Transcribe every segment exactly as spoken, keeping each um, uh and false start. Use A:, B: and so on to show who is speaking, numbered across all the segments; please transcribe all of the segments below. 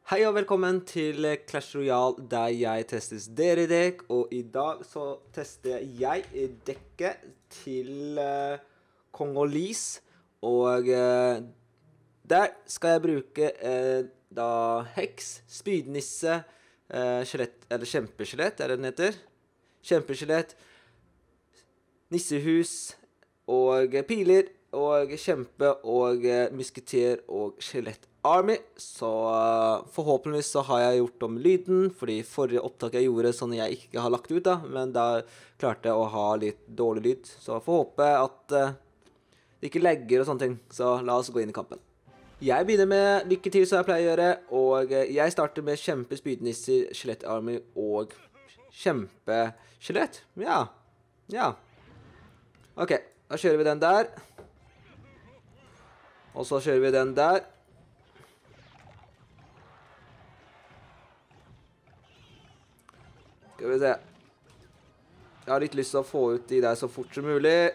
A: Hei og velkommen til Clash Royale, der jeg testes dere dekk, og i dag så tester jeg dekket til uh, Kongolese, og uh, der skal jeg bruke uh, da heks, spydnisse, uh, skjelett, eller kjempeskjelett, er det den heter? Kjempeskjelett, nissehus, og piler, og kjempe, og uh, musketer, og skjelett. Army, så uh, forhåpentligvis så har jeg gjort om lyden, fordi forrige opptak jeg gjorde sånn jeg ikke har lagt ut da, men da klarte jeg å ha litt dårlig lyd, så jeg får håpe at uh, det ikke legger og sånne ting, så la oss gå inn i kampen. Jeg begynner med lykke til som jeg pleier å gjøre, og uh, jeg starter med kjempe, spydnisser, skjelett Army og kjempe skjelett, ja, ja. Ok, da kjører vi den der, og så kjører vi den der. Skal vi se. Jeg har litt lyst til å få ut de der så fort som mulig.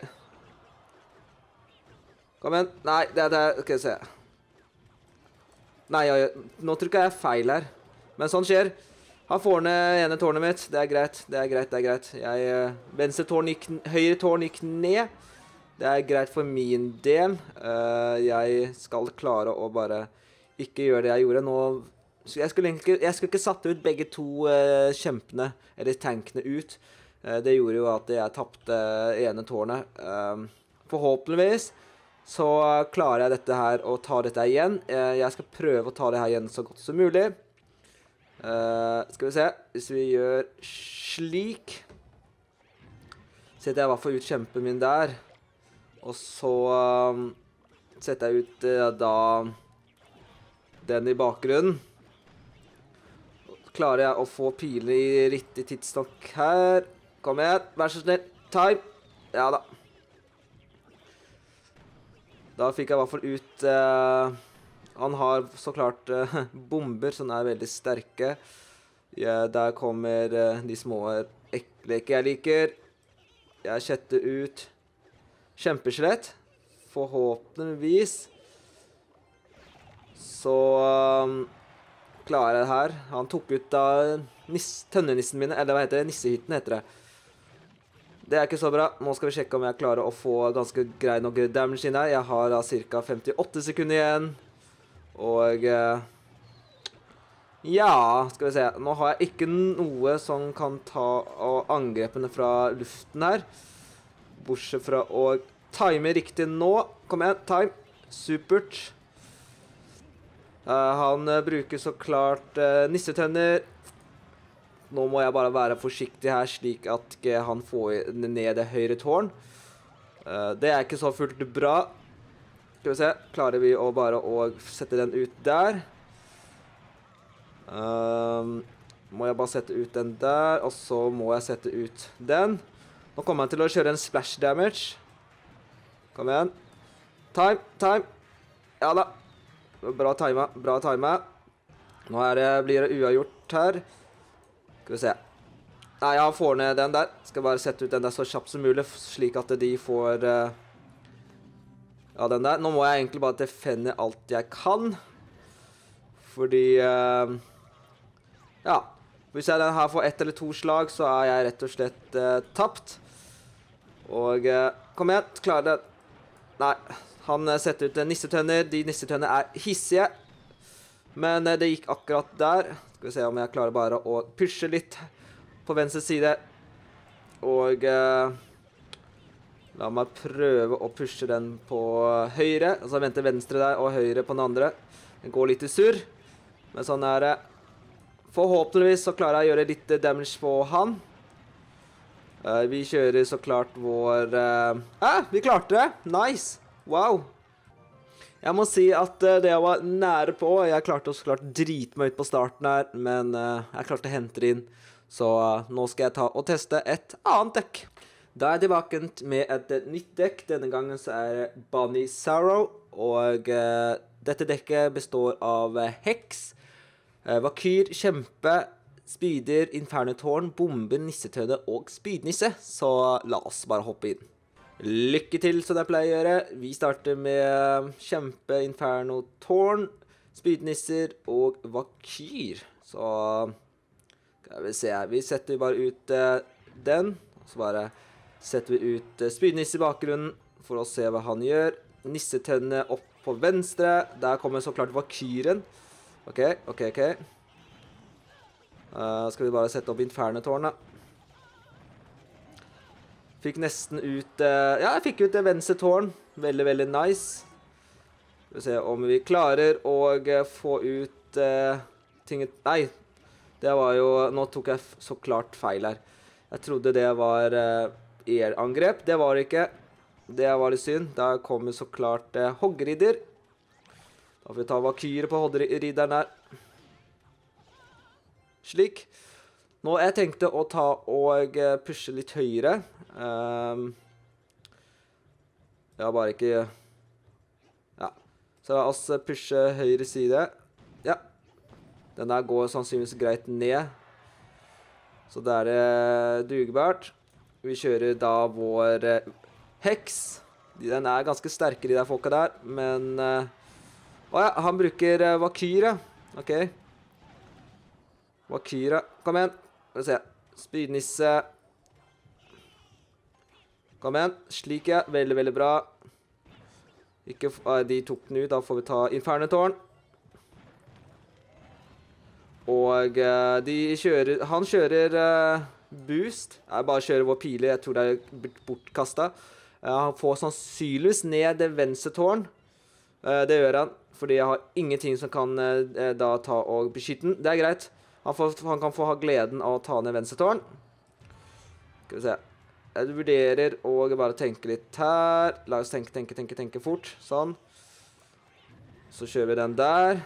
A: Kom igjen. Nei, det er det. Skal vi se. Nei, jeg, nå tror jeg jeg er feil her. Men sånn skjer. Han får ned ene tårnet mitt. Det er greit, det er greit, det er greit. Jeg, venstre tårn gikk, høyre tårn gikk ned. Det er greit for min del. Uh, jeg skal klare å bare ikke gjøre det jeg gjorde nå. Så jeg skulle ikke, jeg skulle ikke satt ut begge to uh, kjempene, eller tankene ut. Uh, det gjorde jo at jeg tappte ene tårnet. Um, forhåpentligvis så klarer jeg dette her og tar dette igjen. Uh, jeg skal prøve å ta det her igjen så godt som mulig. Uh, skal vi se, hvis vi gjør slik, setter jeg i hvert fall ut kjempen min der. Og så um, setter jeg ut uh, da den i bakgrunnen. Klarer jeg å få piler i riktig tidsnok her. Kom igjen, vær så snill. Time. Ja da. Da fikk jeg i hvert fall ut... Uh, han har så klart uh, bomber som er veldig sterke. Ja, der kommer uh, de små ekle ikke jeg liker. Jeg setter ut kjempeskjelett. Forhåpentligvis. Så... Um, klarer jeg det her. Han tok ut da tønnenissen mine, eller hva heter det? Nissehytten heter det. Det er ikke så bra. Nå skal vi sjekke om jeg klarer å få ganske grei nok damage inn her. Jeg har da cirka femtiåtte sekunder igjen. Og... ja, skal vi se. Nå har jeg ikke noe som kan ta angrepene fra luften her. Bortsett fra å time riktig nå. Kom igjen, time. Supert. Uh, han uh, bruker så klart uh, nissetønner. Nå må jeg bare være forsiktig her, slik at uh, han får ned det høyre tårn. Uh, det er ikke så fullt bra. Skal vi se, klarer vi å bare å sette den ut der. Uh, må jeg bare sette ut den der, og så må jeg sette ut den. Nå kommer han til å kjøre en splash damage. Kom igjen. Time, time. Ja da. Bra timet, bra timet. Nå er det, blir det uavgjort her. Skal vi se. Nei, jeg får ned den der. Skal bare sette ut den der så kjapt som mulig, slik at de får... Uh, ja, den der. Nå må jeg egentlig bare defende alt jeg kan. Fordi... Uh, ja. Hvis jeg den her får ett eller to slag, så er jeg rett og slett uh, tapt. Og... Uh, kom igjen, klarer det. Nei. Han setter ut nissetønner. De nissetønner er hissige. Men det gikk akkurat der. Skal vi se om jeg klarer bare å pushe litt på venstre side. Og uh, la meg prøve å pushe den på høyre. Altså vente venstre der og høyre på den andre. Den går litt i surr. Men sånn er det. Forhåpentligvis så klarer jeg å gjøre litt damage på han. Uh, vi kjører så klart vår... Uh, ah, vi klarte det! Nice! Wow! Jeg må si at uh, det jeg var nære på, jeg klarte å så klart drite meg ut på starten her, men uh, jeg klarte å hente det inn. Så uh, nå skal jeg ta og teste et annet dekk. Da er jeg tilbake med et uh, nytt dekk. Denne gangen så er det Bunny Sorrow, og uh, dette dekket består av uh, heks, uh, vakyr, kjempe, spyder, infernetårn, bomber, nissetønne og spydnisse. Så uh, la oss bare hoppe inn. Lykke til, som jeg pleier å gjøre. Vi starter med kjempe inferno tårn. spydnisser og vakyr. Så skal vi se her. Vi setter bare ut uh, den. Så bare setter vi ut uh, spydnisser i bakgrunnen for å se hva han gjør. Nissetennene opp på venstre. Der kommer så klart vakyren. Ok, ok, ok. Uh, skal vi bare sette opp infernetårnet. Fikk nesten ut, uh, ja, jeg fikk ut det venstre tårn. Veldig, veldig nice. Skal vi se om vi klarer å uh, få ut uh, ting. Nei, det var jo, nå tok jeg så klart feil her. Jeg trodde det var uh, air-angrep. Det var det ikke. Det var litt synd. Der kommer så klart uh, hoggridder. Da får vi ta vakyre på hoggridderen her. Slik. Nå jeg tenkte å ta og uh, pushe litt høyere. Um, ja, bare ikke ja, så la oss pushe høyre side. Ja, den der går sannsynligvis greit ned, så det er det dugbart. Vi kjører da vår uh, heks. Den er ganske sterkere, de der folka der, men uh, å ja, han bruker uh, vakyre. Ok, vakyre, kom igjen. Skal vi se, spydnisse. Kom igjen, slik ja, veldig, veldig bra. Ikke, uh, de tok den ut, da får vi ta infernetårn. Og uh, de kjører, han kjører uh, boost. Jeg bare kjører vår pile, jeg tror det er bortkastet. Uh, han får sannsynligvis ned det venstre tårn. Uh, det gjør han, fordi jeg har ingenting som kan uh, da ta og beskytte den. Det er greit. Han, får, han kan få ha gleden av å ta ned venstre tårn. Skal vi se. Jeg vurderer å bare tenke litt her. La oss tenke, tenke, tenke, tenke fort. Sånn. Så kjører vi den der.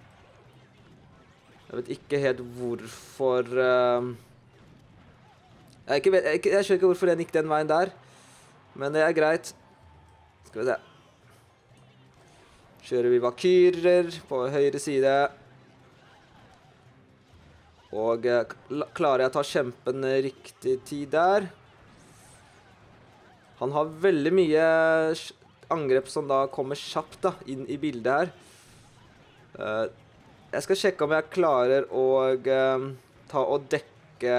A: Jeg vet ikke helt hvorfor... Uh, jeg, ikke vet, jeg, jeg skjønner ikke hvorfor den gikk den veien der. Men det er greit. Skal vi se. Kjører vi vakyrer på høyre side. Og uh, klarer jeg å ta kjempen riktig tid der. Han har veldig mye angrep som da kommer kjapt da, inn i bildet her. Uh, jeg skal sjekke om jeg klarer å uh, ta og dekke...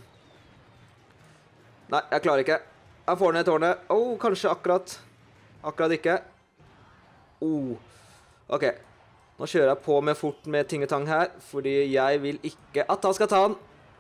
A: Nei, jeg klarer ikke. Jeg får ned tårnet. Åh, oh, kanskje akkurat. Akkurat ikke. Oh, ok. Nå kjører jeg på med fort med ting og tang her, fordi jeg vil ikke at han skal ta den.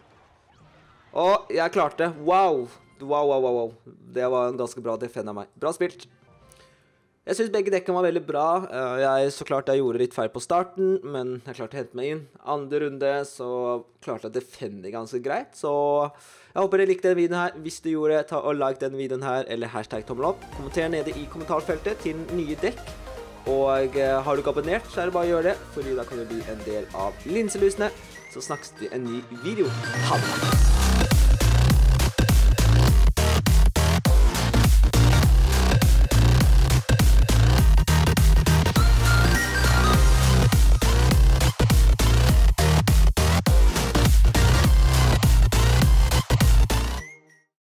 A: Og jeg klarte det. Wow! Wow, wow, wow, wow. Det var en ganske bra defend av meg. Bra spilt. Jeg synes begge dekkene var veldig bra. Jeg, så klart jeg gjorde litt feil på starten, men jeg klarte å hente meg inn. Andre runde så klarte jeg å defende ganske greit. Så jeg håper dere likte denne videoen her. Hvis du gjorde det, ta og like denne videoen her, eller hashtag tommel opp. Kommenter nede i kommentarfeltet til nye dekk. Og har du ikke abonnert, så er det bare å gjøre det, fordi da kan du bli en del av linselusene. Så snakkes vi i en ny video. Ha det!